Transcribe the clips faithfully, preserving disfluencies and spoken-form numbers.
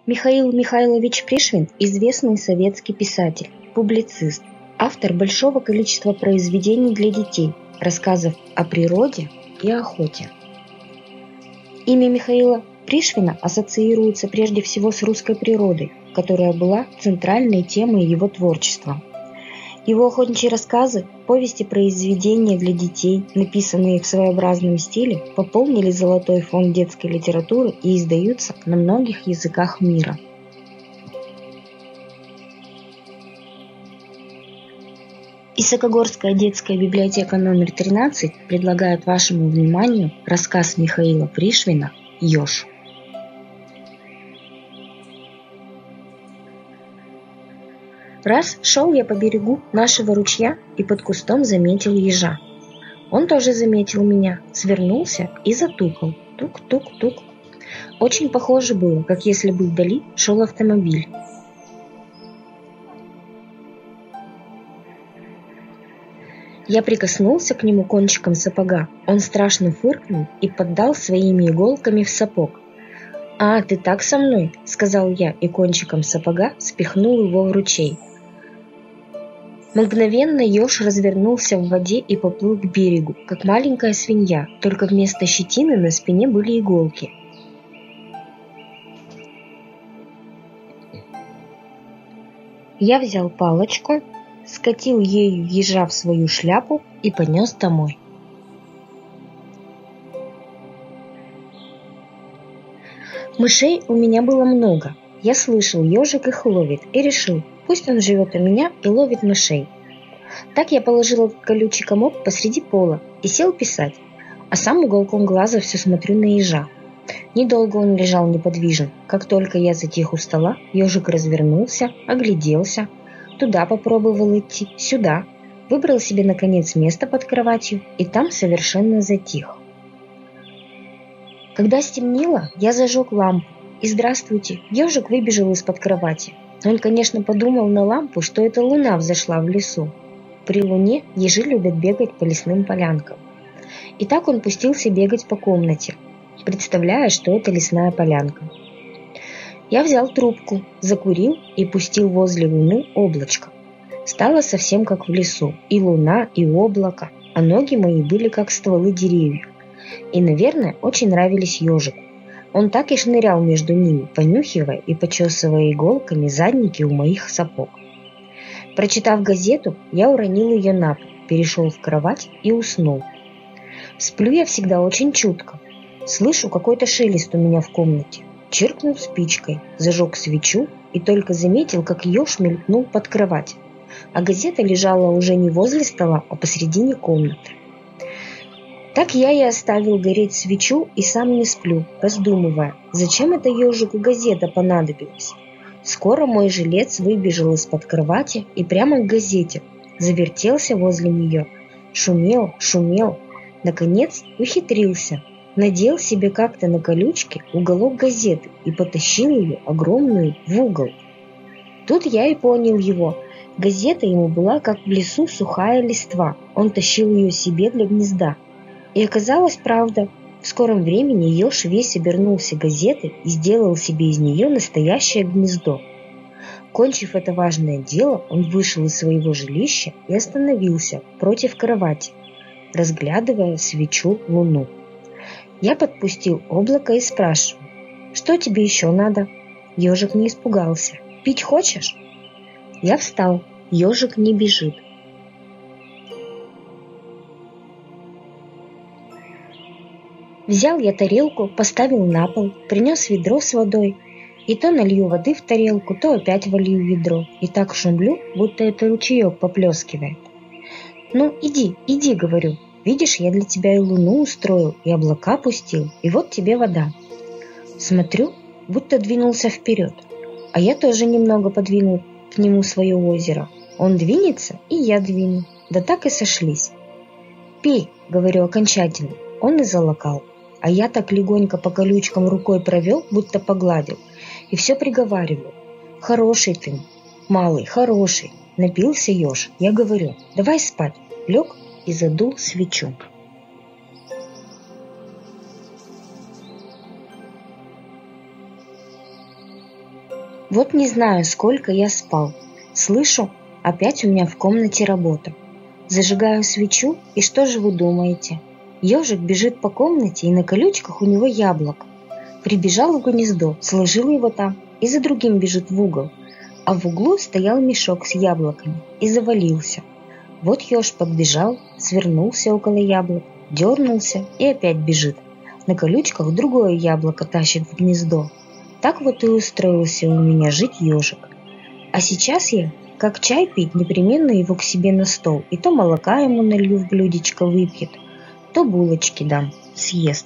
Михаил Михайлович Пришвин – известный советский писатель, публицист, автор большого количества произведений для детей, рассказов о природе и охоте. Имя Михаила Пришвина ассоциируется прежде всего с русской природой, которая была центральной темой его творчества. Его охотничьи рассказы, повести, произведения для детей, написанные в своеобразном стиле, пополнили золотой фонд детской литературы и издаются на многих языках мира. Исакогорская детская библиотека номер тринадцать предлагает вашему вниманию рассказ Михаила Пришвина «Еж». Раз шел я по берегу нашего ручья и под кустом заметил ежа. Он тоже заметил меня, свернулся и затукал. Тук-тук-тук. Очень похоже было, как если бы вдали шел автомобиль. Я прикоснулся к нему кончиком сапога. Он страшно фыркнул и поддал своими иголками в сапог. «А, ты так со мной?» — сказал я и кончиком сапога спихнул его в ручей. Мгновенно еж развернулся в воде и поплыл к берегу, как маленькая свинья, только вместо щетины на спине были иголки. Я взял палочку, скатил ею ежа в свою шляпу и понес домой. Мышей у меня было много. Я слышал, ежик их ловит, и решил, пусть он живет у меня и ловит мышей. Так я положил этот колючий комок посреди пола и сел писать, а сам уголком глаза все смотрю на ежа. Недолго он лежал неподвижно. Как только я затих у стола, ежик развернулся, огляделся, туда попробовал идти, сюда, выбрал себе наконец место под кроватью и там совершенно затих. Когда стемнело, я зажег лампу, и здравствуйте, ежик выбежал из-под кровати. Он, конечно, подумал на лампу, что это луна взошла в лесу. При луне ежи любят бегать по лесным полянкам. И так он пустился бегать по комнате, представляя, что это лесная полянка. Я взял трубку, закурил и пустил возле луны облачко. Стало совсем как в лесу, и луна, и облако, а ноги мои были как стволы деревьев. И, наверное, очень нравились ежику. Он так и шнырял между ними, понюхивая и почесывая иголками задники у моих сапог. Прочитав газету, я уронил ее на пол, перешел в кровать и уснул. Сплю я всегда очень чутко. Слышу какой-то шелест у меня в комнате. Чиркнул спичкой, зажег свечу и только заметил, как еж мелькнул под кровать. А газета лежала уже не возле стола, а посредине комнаты. Так я и оставил гореть свечу и сам не сплю, раздумывая, зачем это ежику газета понадобилась. Скоро мой жилец выбежал из-под кровати и прямо к газете, завертелся возле нее, шумел, шумел, наконец ухитрился, надел себе как-то на колючке уголок газеты и потащил ее огромную в угол. Тут я и понял его. Газета ему была как в лесу сухая листва, он тащил ее себе для гнезда. И оказалось правда. В скором времени еж весь обернулся газетой и сделал себе из нее настоящее гнездо. Кончив это важное дело, он вышел из своего жилища и остановился против кровати, разглядывая свечу луну. Я подпустил облако и спрашиваю: «Что тебе еще надо?» Ежик не испугался. «Пить хочешь?» Я встал. Ежик не бежит. Взял я тарелку, поставил на пол, принес ведро с водой, и то налью воды в тарелку, то опять волью в ведро, и так шумлю, будто это ручеек поплескивает. «Ну, иди, иди, — говорю, — видишь, я для тебя и луну устроил, и облака пустил, и вот тебе вода». Смотрю, будто двинулся вперед, а я тоже немного подвинул к нему свое озеро. Он двинется, и я двину, да так и сошлись. «Пей, — говорю окончательно», он и залокал. А я так легонько по колючкам рукой провел, будто погладил, и все приговариваю: «Хороший ты, малый, хороший». Напился еж. Я говорю: «Давай спать». Лег и задул свечу. Вот не знаю, сколько я спал. Слышу, опять у меня в комнате работа. Зажигаю свечу, и что же вы думаете? Ежик бежит по комнате, и на колючках у него яблоко. Прибежал в гнездо, сложил его там, и за другим бежит в угол. А в углу стоял мешок с яблоками и завалился. Вот еж подбежал, свернулся около яблок, дернулся и опять бежит. На колючках другое яблоко тащит в гнездо. Так вот и устроился у меня жить ежик. А сейчас я, как чай пить, непременно его к себе на стол, и то молока ему налью в блюдечко, выпьет, то булочки дам, съест.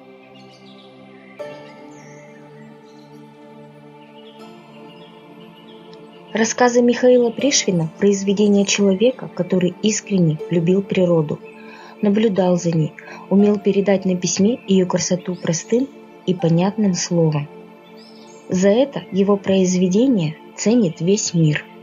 Рассказы Михаила Пришвина – произведение человека, который искренне любил природу, наблюдал за ней, умел передать на письме ее красоту простым и понятным словом. За это его произведение ценит весь мир.